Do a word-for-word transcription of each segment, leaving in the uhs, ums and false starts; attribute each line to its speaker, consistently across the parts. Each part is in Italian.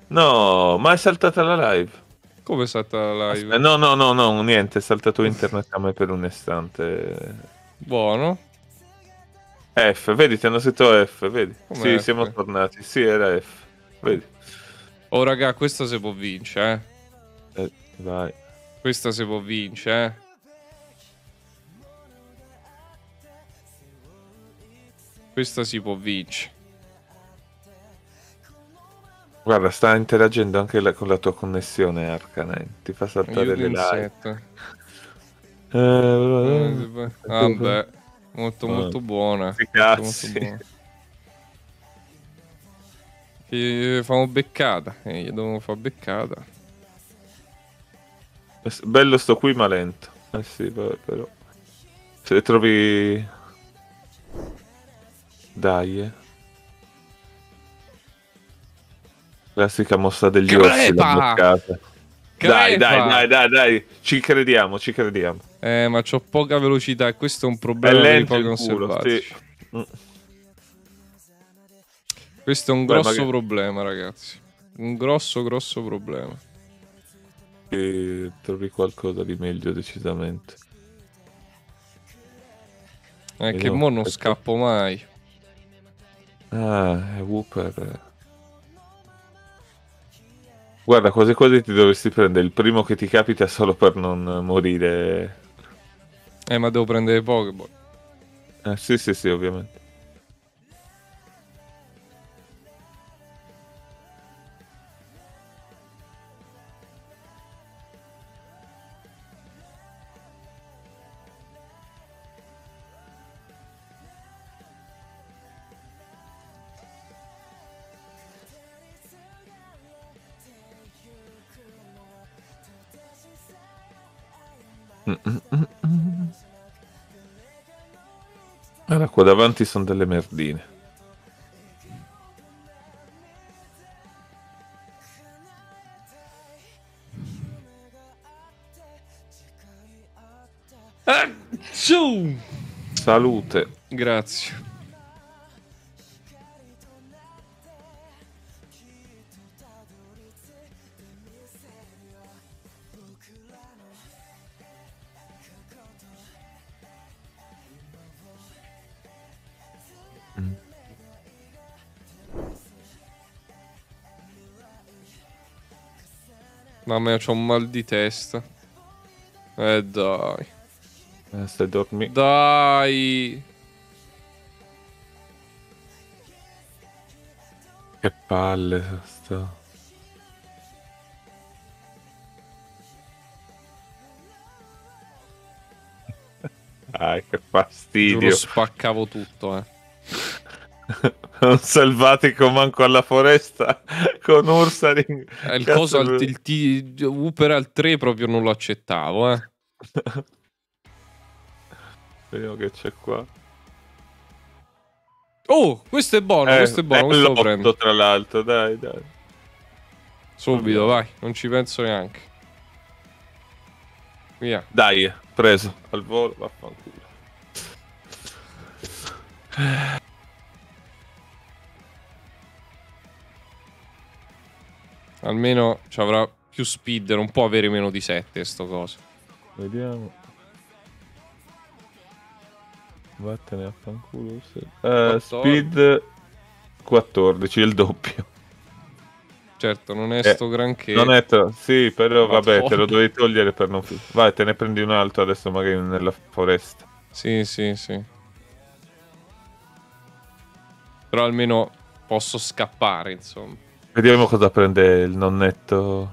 Speaker 1: No, ma è saltata la live.
Speaker 2: Come è stata la live?
Speaker 1: Aspetta, no, no, no, no, niente, è saltato internet a me per un istante.
Speaker 2: Buono.
Speaker 1: F, vedi, ti hanno scritto F, vedi? Sì,
Speaker 2: Come
Speaker 1: siamo
Speaker 2: F?
Speaker 1: tornati. Sì, era F, vedi?
Speaker 2: Oh, raga, questa si può vincere, eh.
Speaker 1: Eh, vai.
Speaker 2: Questa si può vincere, eh. Questa si può vincere.
Speaker 1: Guarda, sta interagendo anche la- con la tua connessione, Arcanine. Ti fa saltare
Speaker 2: Aiuto
Speaker 1: le live.
Speaker 2: insetto.
Speaker 1: Eh,
Speaker 2: Vabbè, molto
Speaker 1: oh,
Speaker 2: molto buona.
Speaker 1: sti
Speaker 2: Molto molto
Speaker 1: cazzi.
Speaker 2: buona. Che famo beccata. Eh, gli devo fare beccata.
Speaker 1: Bello sto qui, ma lento. Eh sì, vabbè, però. Se trovi... Dai, eh. Classica mossa degli orsi, la
Speaker 2: Crepa!
Speaker 1: bloccata. Dai, dai,
Speaker 2: Crepa!
Speaker 1: dai, dai, dai. Ci crediamo, ci crediamo.
Speaker 2: Eh, ma c'ho poca velocità e questo è un
Speaker 1: È
Speaker 2: problema per i
Speaker 1: lento
Speaker 2: Pokémon
Speaker 1: il culo, sì.
Speaker 2: selvatici.
Speaker 1: Mm.
Speaker 2: Questo è un
Speaker 1: Beh,
Speaker 2: grosso
Speaker 1: magari
Speaker 2: problema, ragazzi. Un grosso, grosso problema.
Speaker 1: trovi qualcosa di meglio, decisamente.
Speaker 2: È che
Speaker 1: Vediamo
Speaker 2: mo non
Speaker 1: questo.
Speaker 2: scappo mai.
Speaker 1: Ah, è Wooper. Guarda, quasi quasi ti dovresti prendere il primo che ti capita solo per non morire.
Speaker 2: Eh, ma devo prendere Pokéball.
Speaker 1: Eh, sì, sì, sì, ovviamente. Mm, mm, mm, mm. Allora, qua davanti sono delle merdine.
Speaker 2: Ah, su!
Speaker 1: Salute.
Speaker 2: Grazie.
Speaker 1: Mm.
Speaker 2: Mamma mia, c'ho un mal di testa. Eh, dai.
Speaker 1: Eh, stai dormendo.
Speaker 2: Dai.
Speaker 1: Che palle sto. Dai, che
Speaker 2: Giuro
Speaker 1: fastidio.
Speaker 2: spaccavo tutto, eh.
Speaker 1: Un selvatico manco alla foresta con Ursaring.
Speaker 2: Eh, il coso
Speaker 1: Cazzo.
Speaker 2: al il T Wooper al tre proprio non lo accettavo, eh.
Speaker 1: Vediamo che c'è qua.
Speaker 2: Oh, questo è buono,
Speaker 1: Eh,
Speaker 2: questo è
Speaker 1: è
Speaker 2: buono, questo lo prendo.
Speaker 1: l'otto tra l'altro, dai, dai.
Speaker 2: Subito,
Speaker 1: Andiamo.
Speaker 2: vai, non ci penso neanche. Via.
Speaker 1: Dai, preso al volo, vaffanculo.
Speaker 2: Almeno ci avrà più speed, non può avere meno di sette sto coso.
Speaker 1: Vediamo. Vattene a fanculo. Eh, speed quattordici, il doppio.
Speaker 2: Certo, non è
Speaker 1: Eh,
Speaker 2: sto granché.
Speaker 1: non è tro- sì, però vabbè, te lo
Speaker 2: Madonna.
Speaker 1: dovevi togliere per non... fi- Vai, te ne prendi un altro adesso magari nella foresta.
Speaker 2: Sì, sì, sì. Però almeno posso scappare, insomma.
Speaker 1: Vediamo cosa prende il nonnetto.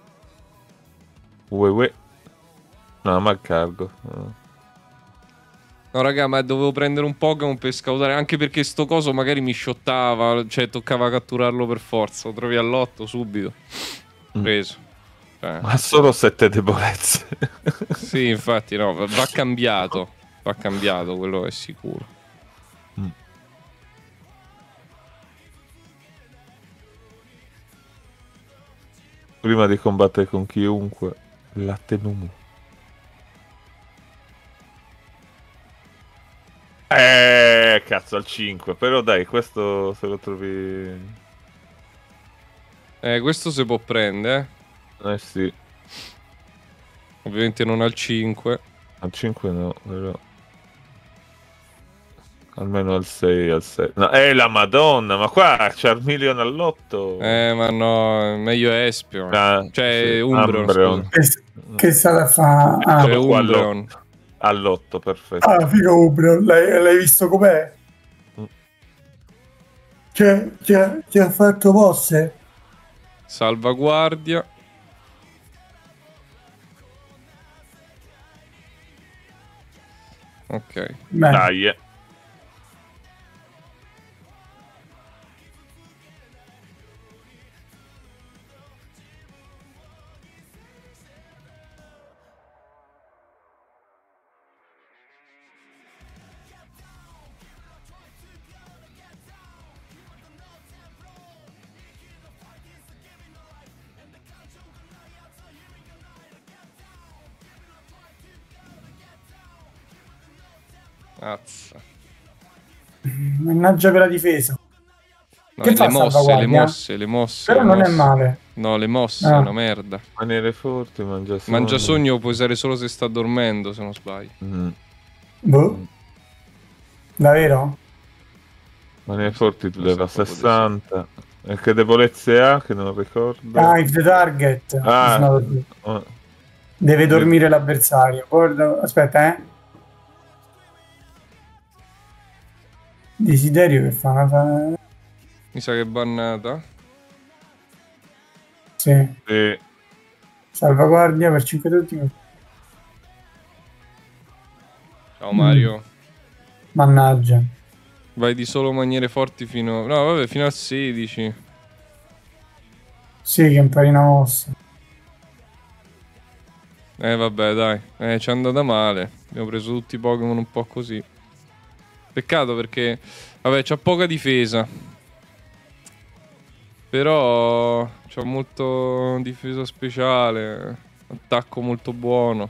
Speaker 1: Ue ue. No, ma il cargo. No.
Speaker 2: No, raga, ma dovevo prendere un Pokémon per scautare. Anche perché sto coso magari mi shottava. Cioè, toccava catturarlo per forza. Lo trovi all'otto subito.
Speaker 1: Mm.
Speaker 2: Preso. Cioè,
Speaker 1: Ma solo sette debolezze.
Speaker 2: sì, infatti, no. Va cambiato. Va cambiato, quello è sicuro.
Speaker 1: Mm. Prima di combattere con chiunque, latte Numu. Eh, cazzo, al cinque. Però dai, questo se lo trovi...
Speaker 2: Eh, questo si può prendere,
Speaker 1: Eh sì,
Speaker 2: eh. Ovviamente non al cinque.
Speaker 1: al cinque no, però... Almeno al sei, al sei. No, eh, la Madonna, ma qua c'è Armilion all'otto.
Speaker 2: Eh, ma no, meglio Espion.
Speaker 1: Ah, sì,
Speaker 2: Cioè, Umbreon, scusa.
Speaker 1: Umbreon.
Speaker 3: Che, che è stata a fare? Ah,
Speaker 2: Cioè,
Speaker 1: Eccolo qua
Speaker 2: Umbreon.
Speaker 1: all'otto. All'otto, perfetto.
Speaker 3: ah figo Umbro, l'hai, l'hai visto com'è?
Speaker 1: Mm.
Speaker 3: Cioè, ti ha, ti ha fatto mosse?
Speaker 2: Salvaguardia. Ok.
Speaker 3: Beh,
Speaker 1: Dai, eh.
Speaker 2: Azza.
Speaker 3: mannaggia per la difesa.
Speaker 2: No,
Speaker 3: Che
Speaker 2: le
Speaker 3: fa
Speaker 2: mosse, le
Speaker 3: salvaguardia?
Speaker 2: mosse, le mosse.
Speaker 3: Però
Speaker 2: le
Speaker 3: non è
Speaker 2: mosse.
Speaker 3: male.
Speaker 2: No, le mosse,
Speaker 3: Ah.
Speaker 2: è una merda.
Speaker 1: Maniere forti, mangia sogno.
Speaker 2: Mangia sogno puoi usare solo se sta dormendo, se non sbaglio.
Speaker 1: Mm.
Speaker 3: Boh, davvero?
Speaker 1: Maniere forti tu
Speaker 2: Mi sa
Speaker 1: leva
Speaker 2: proprio di
Speaker 1: sessanta. E che debolezze ha? Che non ricordo.
Speaker 3: Ah, if the target.
Speaker 1: Ah,
Speaker 3: is not-
Speaker 1: oh,
Speaker 3: Deve dormire l'avversario. Guarda, aspetta, eh. Desiderio che fa una... fa-
Speaker 2: Mi sa che è bannata.
Speaker 3: Sì.
Speaker 1: sì.
Speaker 3: Salvaguardia per cinque tutti.
Speaker 2: Ciao Mario.
Speaker 3: Mannaggia.
Speaker 2: Vai di solo maniere forti fino... No, vabbè, fino al sedici.
Speaker 3: Sì, che impari una mossa.
Speaker 2: Eh, vabbè, dai. Eh, ci è andata male. Abbiamo preso tutti i Pokémon un po' così. Peccato perché... Vabbè, c'ha poca difesa. Però... C'ha molto difesa speciale. Attacco molto buono.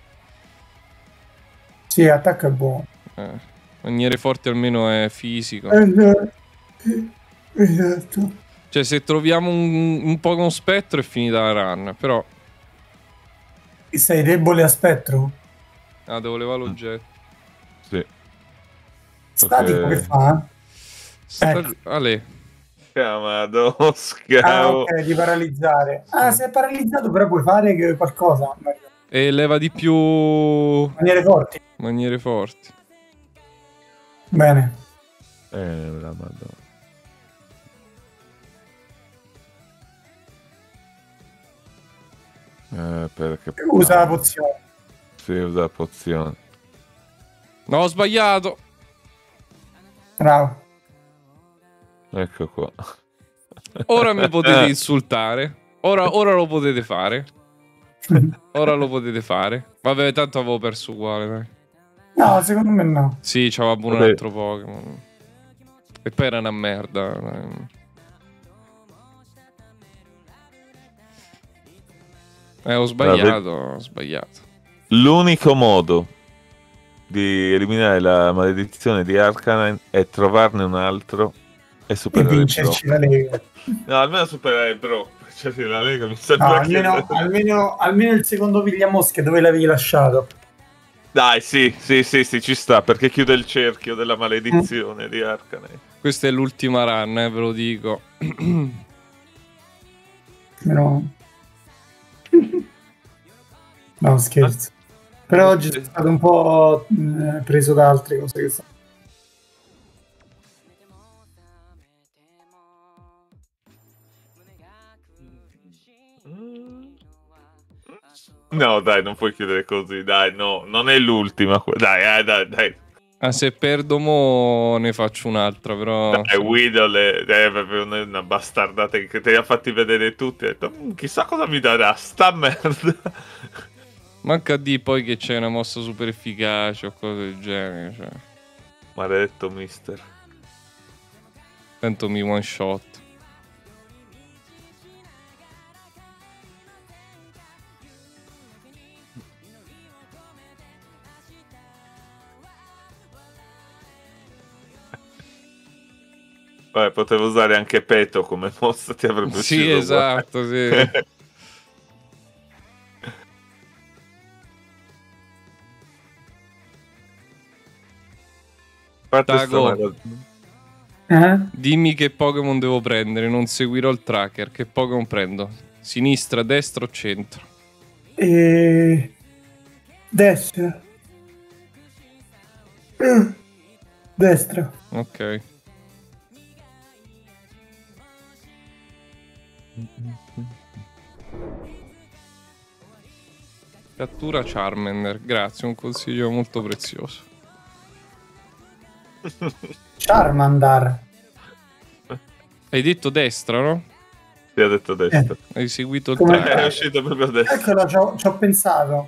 Speaker 3: Sì, attacco è buono.
Speaker 2: Eh, maniere forti almeno è fisico.
Speaker 3: Esatto. Esatto.
Speaker 2: Cioè, se troviamo un, un Pokémon spettro è finita la run. Però...
Speaker 3: Sei debole a spettro?
Speaker 2: Ah, devo levare l'oggetto.
Speaker 1: Sì.
Speaker 3: Statico
Speaker 1: Ok.
Speaker 3: che fa?
Speaker 2: Sta...
Speaker 3: Ecco.
Speaker 2: Ale.
Speaker 1: Camado,
Speaker 3: Ah,
Speaker 1: scavo.
Speaker 3: ok, di paralizzare. Ah, se è paralizzato però puoi fare che- qualcosa.
Speaker 2: E leva di più...
Speaker 3: Maniere forti.
Speaker 2: Maniere forti.
Speaker 3: Bene.
Speaker 1: Eh, la Madonna. Eh, perché...
Speaker 3: Usa la pozione.
Speaker 1: Sì, usa la pozione.
Speaker 2: No, ho sbagliato.
Speaker 3: Bravo.
Speaker 1: Ecco qua.
Speaker 2: Ora mi potete insultare. Ora, ora lo potete fare. Ora lo potete fare. Vabbè, tanto avevo perso uguale, dai.
Speaker 3: No, secondo me no.
Speaker 2: Sì, c'aveva pure un
Speaker 1: Vabbè.
Speaker 2: altro Pokémon. E poi era una merda. dai. Eh, ho sbagliato, ho sbagliato.
Speaker 1: L'unico modo di eliminare la maledizione di Arcanine è trovarne un altro e
Speaker 3: E
Speaker 1: superare il
Speaker 3: vincerci
Speaker 1: Brock.
Speaker 3: la Lega.
Speaker 1: No, almeno superare il Brock. Cioè, sì, la Lega mi
Speaker 3: No,
Speaker 1: sembra
Speaker 3: almeno,
Speaker 1: che...
Speaker 3: almeno, almeno il secondo pigliamosche dove l'avevi lasciato.
Speaker 1: Dai, sì, sì, sì, sì, ci sta, perché chiude il cerchio della maledizione di Arcanine.
Speaker 2: Questa è l'ultima run, eh, ve lo dico.
Speaker 3: Però... No, scherzo. Però oggi sono stato un po' eh, preso da altre cose che sto...
Speaker 1: No, dai, non puoi chiudere così, dai, no, non è l'ultima. que- Dai, eh, dai, dai.
Speaker 2: Ah, se perdo mo ne faccio un'altra, però...
Speaker 1: Dai, Weedle è, è proprio una una bastardata che te li ha fatti vedere tutti. Ha detto, "Mm, chissà cosa mi darà, sta merda."
Speaker 2: Manca di poi che c'è una mossa super efficace o cose del genere, cioè.
Speaker 1: Maledetto mister.
Speaker 2: Tanto mi one shot.
Speaker 1: Vabbè, Beh, potevo usare anche Peto come mossa, ti avrebbe ucciso.
Speaker 2: Sì, esatto, sì. Tago,
Speaker 3: eh?
Speaker 2: dimmi che Pokémon devo prendere, non seguirò il tracker. Che Pokémon prendo? Sinistra, destra o centro?
Speaker 3: E... destra. Uh, destra.
Speaker 2: Ok. Cattura Charmander, grazie, un consiglio molto prezioso.
Speaker 3: Charmandar.
Speaker 2: Hai detto destra, no?
Speaker 1: Ti ha detto destra.
Speaker 2: Hai seguito il
Speaker 3: Come-
Speaker 2: tracker.
Speaker 1: È uscito proprio adesso.
Speaker 3: Eccolo, ci ho, ci ho pensato.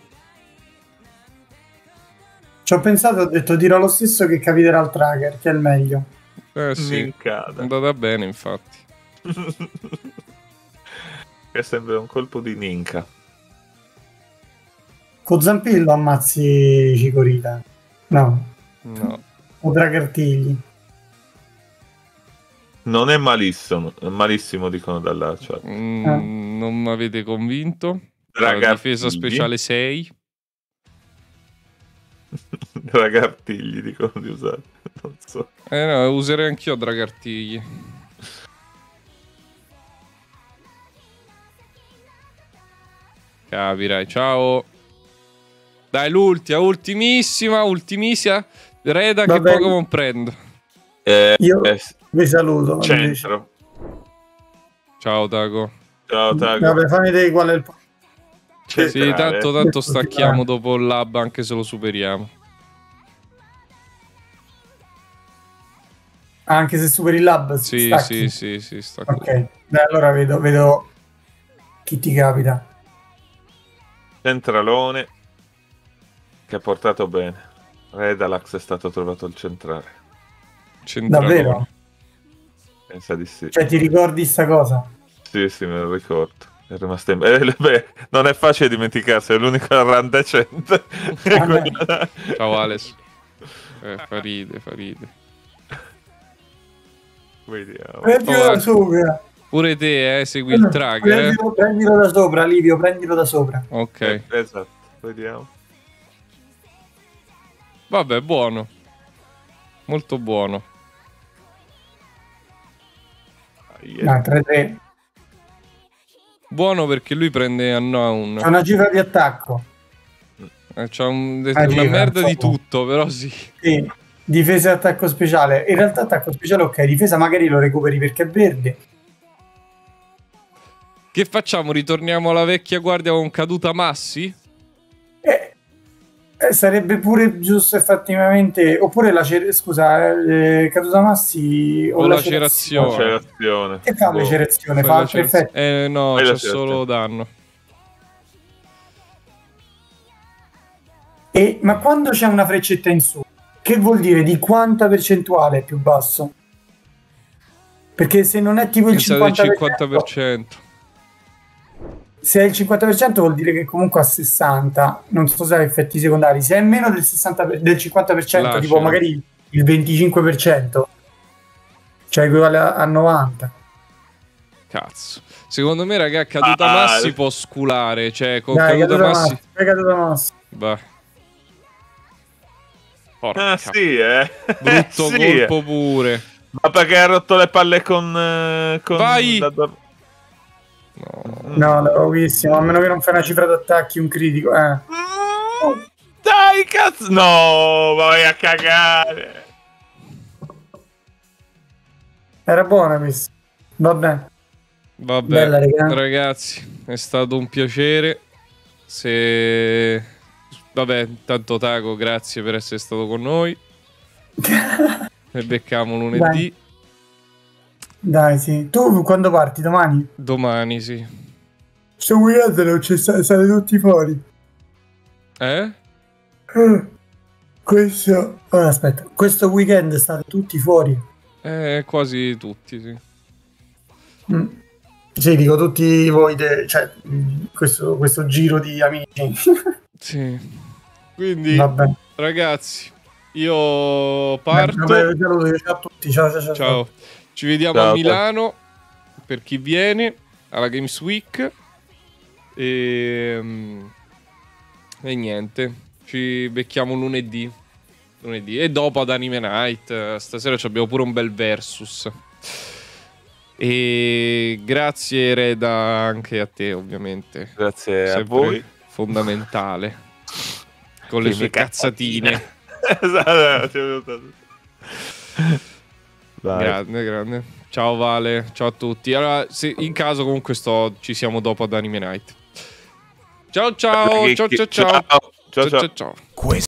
Speaker 3: Ci ho pensato, ho detto dirò lo stesso che capiterà al tracker, che è il meglio.
Speaker 2: Eh sì, è
Speaker 1: Mincata.
Speaker 2: andata bene infatti.
Speaker 1: Che sembra un colpo di ninca.
Speaker 3: Con Zampillo ammazzi Cicorita. No,
Speaker 2: No.
Speaker 3: o Dragartigli.
Speaker 1: Non è malissimo, malissimo dicono dalla chat.
Speaker 2: Mm,
Speaker 3: Ah.
Speaker 2: Non mi avete convinto.
Speaker 1: Ragartigli.
Speaker 2: La difesa speciale sei.
Speaker 1: Ragartigli dicono di usare. Non so.
Speaker 2: Eh no, userei anch'io Dragartigli. Capirai, ciao. Dai, l'ultima, ultimissima, ultimissima. Reda,
Speaker 3: Va
Speaker 2: che
Speaker 3: bene.
Speaker 2: Pokémon prendo?
Speaker 1: Eh,
Speaker 3: Io
Speaker 1: eh,
Speaker 3: vi saluto. invece.
Speaker 1: centro.
Speaker 2: Ciao, Tago.
Speaker 1: Ciao Tago.
Speaker 3: Vabbè, fammi vedere qual è il...
Speaker 2: Sì,
Speaker 1: Centrale.
Speaker 2: tanto, tanto
Speaker 3: Sì,
Speaker 2: stacchiamo
Speaker 3: sì.
Speaker 2: dopo il lab, anche se lo superiamo.
Speaker 3: Anche se superi il lab,
Speaker 2: Sì,
Speaker 3: stacchi.
Speaker 2: sì, sì, sì, sta
Speaker 3: Ok,
Speaker 2: qui.
Speaker 3: dai, allora vedo, vedo chi ti capita.
Speaker 1: Centralone che ha portato bene. Redalax è stato trovato il centrale.
Speaker 2: Centralone.
Speaker 3: Davvero?
Speaker 1: Pensa di sì.
Speaker 3: Cioè, ti ricordi sta cosa?
Speaker 1: Sì, sì, me lo ricordo. È rimasto in... eh, beh, non è facile dimenticarsi, è l'unica run decente. È
Speaker 3: Ah, beh.
Speaker 1: quella-
Speaker 2: Ciao, Alex. Eh, fa ride, fa ride.
Speaker 1: Vediamo.
Speaker 3: Prendilo
Speaker 2: Oh,
Speaker 3: da
Speaker 2: eh.
Speaker 3: sopra.
Speaker 2: Pure te, eh, segui il tracker, eh.
Speaker 3: Prendilo, prendilo da sopra, Livio, prendilo da sopra.
Speaker 2: Ok.
Speaker 1: Eh, esatto, vediamo.
Speaker 2: Vabbè, buono. Molto buono.
Speaker 1: Ah, yeah.
Speaker 3: Dai, tre tre.
Speaker 2: Buono perché lui prende Unknown.
Speaker 3: C'è una cifra di attacco.
Speaker 2: Eh, c'ha un-
Speaker 3: Ah,
Speaker 2: una
Speaker 3: gira,
Speaker 2: merda di
Speaker 3: insomma.
Speaker 2: tutto, però sì.
Speaker 3: Sì, difesa e attacco speciale. In realtà attacco speciale ok, difesa magari lo recuperi perché è verde.
Speaker 2: Che facciamo? Ritorniamo alla vecchia guardia con caduta Massi?
Speaker 3: Eh, eh, sarebbe pure giusto effettivamente. Oppure la cer- scusa, eh, caduta massi o,
Speaker 2: O
Speaker 3: la
Speaker 2: lacerazione.
Speaker 1: Lacerazione.
Speaker 3: Che fa
Speaker 1: Boh.
Speaker 3: lacerazione?
Speaker 2: Fai
Speaker 3: Fa
Speaker 2: la
Speaker 3: altri
Speaker 2: cerz-
Speaker 3: effetti.
Speaker 2: Eh no,
Speaker 1: Fai la
Speaker 2: c'ha
Speaker 1: cerz-
Speaker 2: solo danno.
Speaker 3: E, ma quando c'è una freccetta in su, che vuol dire di quanta percentuale è più basso? Perché se non è tipo il
Speaker 2: Mi sa del
Speaker 3: cinquanta per cento,
Speaker 2: cinquanta per cento.
Speaker 3: se è il cinquanta per cento vuol dire che comunque a sessanta, non so se ha effetti secondari, se è meno del, sessanta per- del cinquanta per cento,
Speaker 2: Lascia.
Speaker 3: tipo magari il venticinque per cento, cioè equivale a, a novanta.
Speaker 2: Cazzo. Secondo me, raga, caduta
Speaker 1: Ah,
Speaker 2: Massi
Speaker 1: eh.
Speaker 2: può sculare. Cioè, con
Speaker 3: Dai,
Speaker 2: caduta
Speaker 3: caduta
Speaker 2: Massi...
Speaker 3: massi, fai caduta massi.
Speaker 2: Bah. Porca.
Speaker 1: Ah sì, eh.
Speaker 2: Brutto
Speaker 1: Sì,
Speaker 2: colpo
Speaker 1: eh.
Speaker 2: pure.
Speaker 1: Ma perché ha rotto le palle con... eh, con
Speaker 2: Vai!
Speaker 1: la dor-
Speaker 2: No.
Speaker 3: No, l'avevo visto, a meno che non fai una cifra d'attacchi, un critico. Eh.
Speaker 1: Mm, Dai, cazzo! No, vai a cagare!
Speaker 3: Era buona questa. Vabbè.
Speaker 2: Vabbè,
Speaker 3: Bella, raga.
Speaker 2: ragazzi, è stato un piacere. Se... Vabbè, tanto Taco, grazie per essere stato con noi. E becchiamo lunedì.
Speaker 3: Dai, sì. Tu quando parti? Domani?
Speaker 2: Domani, sì.
Speaker 3: Sto weekend non c'è sta- state tutti fuori.
Speaker 2: Eh?
Speaker 3: Eh, Questo... oh, aspetta. Questo weekend state tutti fuori.
Speaker 2: Eh, quasi tutti, sì.
Speaker 3: Mm. Sì, dico tutti voi, de- cioè mm, questo, questo giro di amici.
Speaker 2: Sì. Quindi,
Speaker 3: Vabbè.
Speaker 2: ragazzi, io parto.
Speaker 3: Vabbè, saluto, ciao a tutti. Ciao, ciao, ciao.
Speaker 2: Ciao. Ci vediamo
Speaker 1: Ciao.
Speaker 2: a Milano per chi viene alla Games Week. E, e niente, ci becchiamo lunedì. lunedì. E dopo ad Anime Night. Stasera abbiamo pure un bel versus. E grazie Reda anche a te, ovviamente.
Speaker 1: Grazie
Speaker 2: Sempre
Speaker 1: a voi.
Speaker 2: Fondamentale. Con le
Speaker 1: Che
Speaker 2: sue
Speaker 1: mi cazzatine.
Speaker 2: cazzatine.
Speaker 1: Vai.
Speaker 2: Grande, grande. Ciao Vale, ciao a tutti. Allora, se in caso comunque sto, ci siamo dopo ad Anime Night. Ciao ciao, ciao ciao ciao.
Speaker 1: Ciao ciao.
Speaker 2: Ciao ciao ciao.